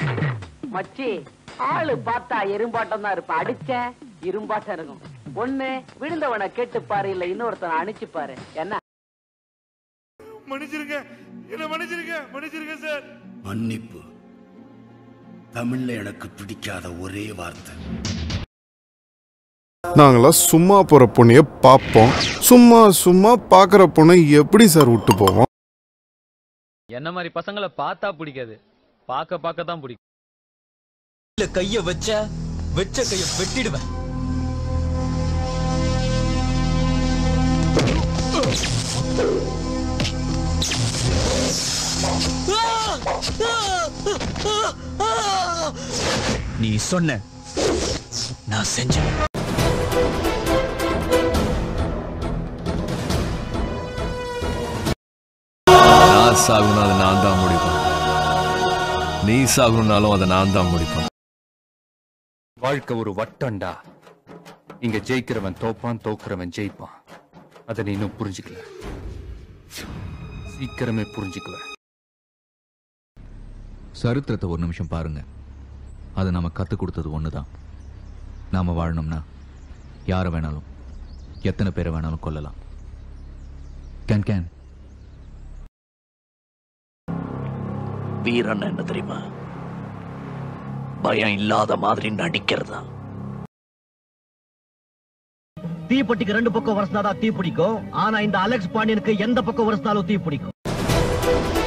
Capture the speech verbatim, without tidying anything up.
மச்சி ஆளு பார்த்தா எறும்பாட்டம் தான் இருப்ப, அடிச்ச இரும்பாட்டம் இருக்கும். ஒண்ணு விழுந்தவனை கேட்டு பாரு, இல்ல இன்னொருத்தனை அனுப்பிச்சு பாரு. என்ன மன்னிச்சிருங்க, என்ன மன்னிச்சிருங்க, மன்னிச்சிருங்க சார். மன்னிப்பு தமிழ்ல எனக்கு பிடிக்காத ஒரே வார்த்தை. நாங்களாம் சும்மா போற பொண்ணைய பார்ப்போம், சும்மா சும்மா பாக்குற பொண்ணை எப்படி சார் விட்டு போவோம்? என்ன மாதிரி பசங்களை பார்த்தா பிடிக்காது, பார்க்க பார்க்க தான் பிடிக்கும். இல்ல கைய வச்ச வெச்ச கைய வெட்டிடுவேன். நீ சொன்ன நான் செஞ்சேன். நான் சாகணும் அதை நான் தான் முடிப்பேன், நீ சாகணும்னாலும் அதை நான் தான் முடிப்பேன். வாழ்க்கை ஒரு வட்டம்டா. இங்க ஜெயிக்கிறவன் தோப்பான், தோக்குறவன் ஜெயிப்பான். அதை நீ இன்னும் புரிஞ்சுக்கல, சீக்கிரமே புரிஞ்சுக்குவேன். சரித்திரத்தை ஒரு நிமிஷம் பாருங்க. அதை நாம கத்து கொடுத்தது ஒண்ணுதான். நாம வாழணும்னா யாரை வேணாலும் எத்தனை பேரை வேணாலும் கொல்லலாம். கேன் கேன் வீரன் என்ன தெரியுமா? பயம் இல்லாத மாதிரி நடிக்கிறதா. தீப்பெட்டிக்கு ரெண்டு பக்கம் வரசினாதான் தீ பிடிக்கும். ஆனா இந்த அலெக்ஸ் பாண்டியனுக்கு எந்த பக்கம் வரசினாலும் தீ பிடிக்கும்.